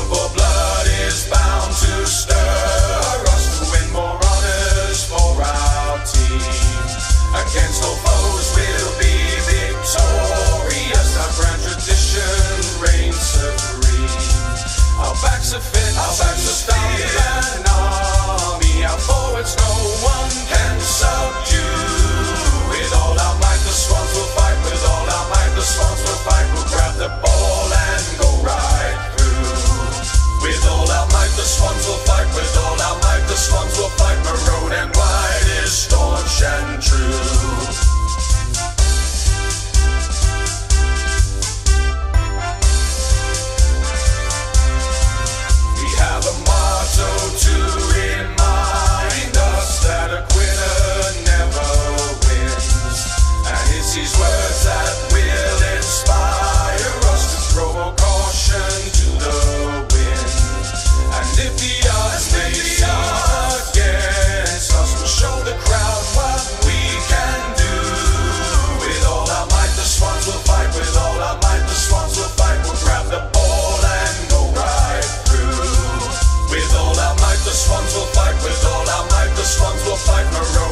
for blood is bound to stir us to win more honors for our team. Against all foes we'll be victorious. Our grand tradition reigns supreme. Our backs are fit, our backs are stout as an army. Our forwards no one can subdue. With all our might the Swans will fight. With all our might the Swans will fight. We'll grab the ball and go right through. With all our might the Swans will fight. With all our might the Swans will fight. Maroon and white is staunch and true. To remind us that a quitter never wins, and it's these words that will inspire us to throw a caution to the wind. And if the odds may be against us, we'll show the crowd what we can do. With all our might the Swans will fight. With all our might the Swans will fight. We'll grab the ball and go right through. With all our might the Swans will fight. With all our might the Swans will fight. Maroon